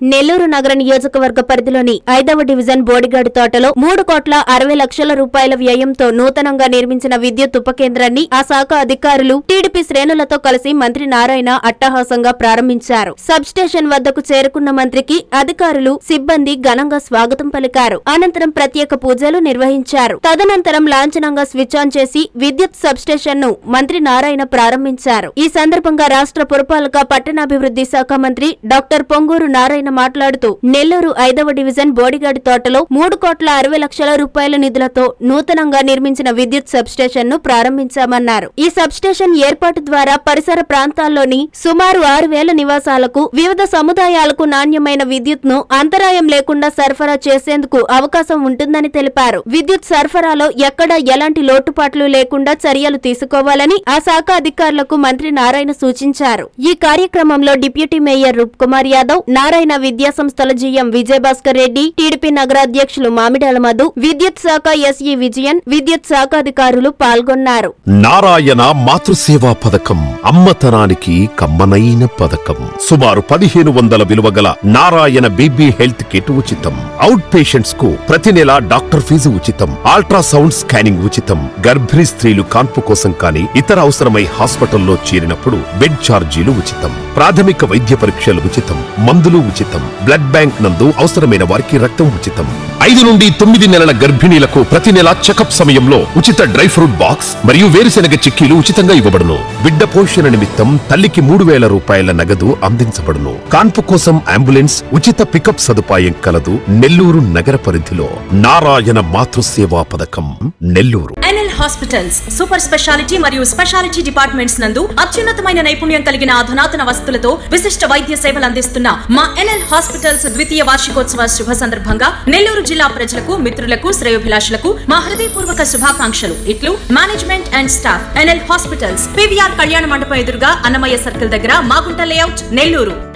నెల్లూరు నగర నియోజకవర్గ పరిధిలోని 5వ డివిజన్ బోడిగాడి తోటలో 3,60,00,000 రూపాయల వ్యయంతో నూతనంగా నిర్మించిన విద్యుత్ ఉప కేంద్రాన్ని ఆ శాఖ అధికారులు టీడీపీ శ్రేణులతో కలిసి మంత్రి నారాయణ అట్టహాసంగా ప్రారంభించారు. సబ్ స్టేషన్ వద్దకు చేరుకున్న మంత్రికి అధికారులు, సిబ్బంది ఘనంగా స్వాగతం పలికారు. అనంతరం ప్రత్యేక పూజలు నిర్వహించారు. తదనంతరం లాంఛనంగా స్విచ్ ఆన్ చేసి విద్యుత్ సబ్ స్టేషన్ ను మంత్రి నారాయణ ప్రారంభించారు. ఈ సందర్భంగా రాష్ట్ర పురపాలక పట్టణాభివృద్ధి శాఖ మంత్రి డాక్టర్ పొంగూరు నారాయణ మాట్లాడుతూ నెల్లూరు 5వ డివిజన్ బోడిగాడి తోటలో 3,60,00,000 రూపాయల నిధులతో నూతనంగా నిర్మించిన విద్యుత్ సబ్ స్టేషన్ ను ప్రారంభించామన్నారు. ఈ సబ్ స్టేషన్ ఏర్పాటు ద్వారా పరిసర ప్రాంతాల్లోని సుమారు 6,000 నివాసాలకు, వివిధ సముదాయాలకు నాణ్యమైన విద్యుత్ ను అంతరాయం లేకుండా సరఫరా చేసేందుకు అవకాశం ఉంటుందని తెలిపారు. విద్యుత్ సరఫరాలో ఎక్కడా ఎలాంటి లోటుపాట్లు లేకుండా చర్యలు తీసుకోవాలని ఆ శాఖ అధికారులకు మంత్రి నారాయణ సూచించారు. ఈ కార్యక్రమంలో డిప్యూటీ మేయర్ రూప్ కుమార్ యాదవ్, నారాయణ విద్యా సంస్థల జీఎం విజయభాస్కర్ రెడ్డి, టీడీపీ నగరాధ్యక్షులు మామిడాల మధు, విద్యుత్ శాఖ ఎస్ఈ విజయన్, విద్యుత్ శాఖ అధికారులు పాల్గొన్నారు. నారాయణ మాతృసేవా పథకం అమ్మతనానికి కమ్మనైన పథకం. సుమారు 1,500 విలువగల నారాయణ బీబీ హెల్త్ కిట్ ఉచితం. అవుట్ పేషెంట్స్ కు ప్రతి నెల డాక్టర్ ఫీజు ఉచితం. అల్ట్రాసౌండ్ స్కానింగ్ ఉచితం. గర్భిణీ స్త్రీలు కాన్పు కోసం కానీ ఇతర అవసరమై హాస్పిటల్లో చేరినప్పుడు బెడ్ ఛార్జీలు ఉచితం. ప్రాథమిక వైద్య పరీక్షలు ఉచితం. మందులు ఉచితం. బ్లడ్ బ్యాంక్ నందు అవసరమైన వారికి రక్తం ఉచితం. 5 నుండి 9 నెలల గర్భిణీలకు ప్రతి నెల చెకప్ సమయంలో ఉచిత డ్రై ఫ్రూట్ బాక్స్ మరియు వేరుశెనగ చిక్కీలు ఉచితంగా ఇవ్వబడును. బిడ్డ పోషణ నిమిత్తం తల్లికి 3,000 రూపాయల నగదు అందించబడును. కాన్పు కోసం అంబులెన్స్ ఉచిత పికప్ సదుపాయం కలదు. నెల్లూరు నగర పరిధిలో నారాయణ మాతృసేవా పథకం Nellore. NL hospitals super speciality మరియు స్పెషాలిటీ డిపార్ట్మెంట్స్ నందు అత్యున్నతమైన నైపుణ్యం కలిగిన అధునాతన వసతులతో విశిష్ట వైద్య సేవలు అందిస్తున్న మా ఎన్ఎల్ హాస్పిటల్స్ ద్వితీయ వార్షికోత్సవ శుభ సందర్భంగా నెల్లూరు జిల్లా ప్రజలకు, మిత్రులకు, శ్రేయోభిలాషులకు మా హృదయపూర్వక శుభాకాంక్షలు. ఇట్లు management and staff. NL hospitals, PVR కళ్యాణ మండపం ఎదురుగా అన్నమయ్య సర్కిల్ దగ్గర, మాగుంట లేఅవుట్, నెల్లూరు.